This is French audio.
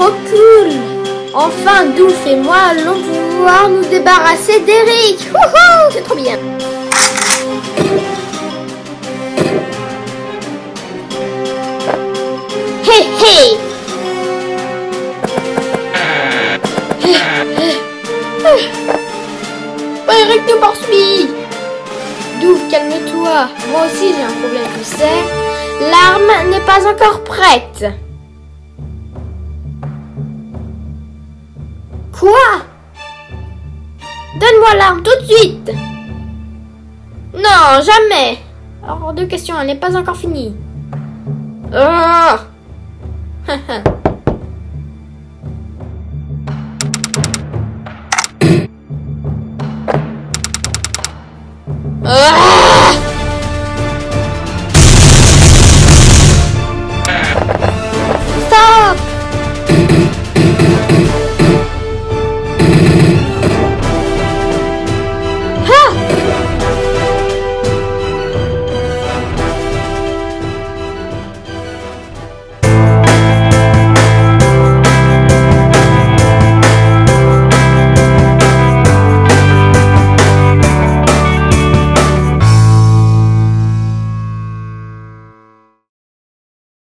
trop cool! Enfin, Douf et moi allons pouvoir nous débarrasser d'Eric! Wouhou! C'est trop bien! Hé hé! Eric nous poursuit! Douf, calme-toi. Moi aussi j'ai un problème, tu sais. L'arme n'est pas encore prête. Quoi? Donne-moi l'arme tout de suite. Non, jamais. Hors de question, elle n'est pas encore finie. Oh.